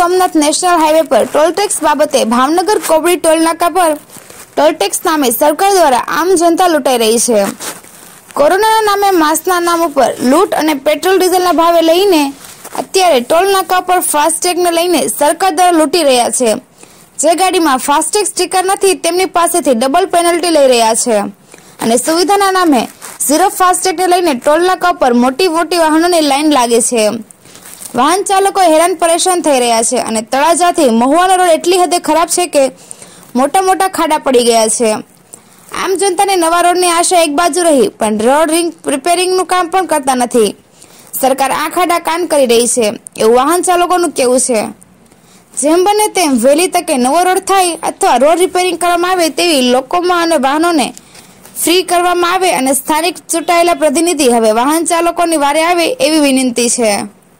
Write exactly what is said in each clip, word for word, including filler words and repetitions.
Somnath national highway પર toll tax બાબતે Bhavnagar Kobdi toll નાકા પર ટોલ ટેક્સ નામે સરકાર દ્વારા આમ જનતા લૂંટાઈ રહી છે। કોરોનાના નામે માસ્કના નામ ઉપર લૂંટ અને પેટ્રોલ ડીઝલના ભાવે લઈને અત્યારે ટોલ નાકા પર ફાસ્ટેગને લઈને સરકાર દ્વારા લૂંટી રહ્યા છે। જે ગાડીમાં ફાસ્ટેગ સ્ટીકર નથી તેમની પાસેથી ડબલ પેનલ્ટી લઈ રહ્યા છે અને સુવિધાના નામે ઝીરો ફાસ્ટેગને લઈને ટોલ નાકા પર મોટી મોટી વાહનોની લાઈન લાગે છે। વાહન ચાલકો હેરાન પરેશાન થઈ રહ્યા છે અને તળાજાથી મહુવાનો રોડ એટલી હદે ખરાબ છે કે મોટા મોટા ખાડા પડી ગયા છે। આમ જનતાને નવા રોડની આશા એક બાજુ રહી પણ રોડ રિંગ રિપેરિંગનું કામ પણ કરતા નથી। સરકાર આ ખાડા કાન કરી રહી છે એવું વાહન ચાલકોનું કહેવું છે। જેમ બને તેમ વહેલી તકે નવો રોડ થાય અથવા રોડ રિપેરિંગ કરવામાં આવે તેવી લોકોમાં અને વાહનોને ફ્રી કરવામાં આવે અને સ્થાનિક ચૂંટાયેલા પ્રતિનિધિ હવે વાહન ચાલકોની વારે આવે એવી વિનંતી છે।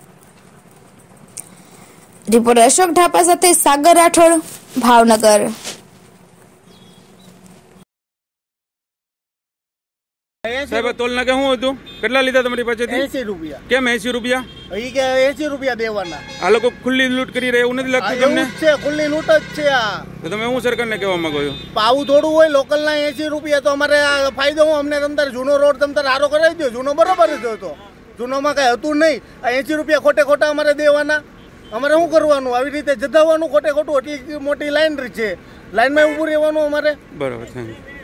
રિપોર્ટર અશોક ઢાપા સાથે સાગર રાઠોડ, ભાવનગર। સાહેબ ટોલ નાકે શું હતું? કેટલા લીધા તમારી પાસેથી? એસી રૂપિયા। કેમ એસી રૂપિયા? ઈ કે એસી રૂપિયા દેવાના। આ લોકો ખુલ્લી લૂંટ કરી રહ્યા એવું નથી લાગતું તમને? છે ખુલ્લી લૂંટ જ છે આ। તો તમે શું સરકારને કહેવા માંગો છો? આવું થોડું હોય લોકલ ના એસી રૂપિયા તો અમારે ફાયદો હું અમને તમતાર જૂનો રોડ તમતાર સારો કરાવી દો। જૂનો બરોબર જ હતો, જૂનોમાં કઈ હતું નહીં। આ એસી રૂપિયા ખોટે ખોટા અમારે દેવાના। અમારે શું કરવાનું? આવી રીતે જતાવવાનું ખોટે ખોટું? એટલી મોટી લાઈન છે, લાઈનમાં ઉભું રહેવાનું અમારે। બરોબર, થેન્ક યુ।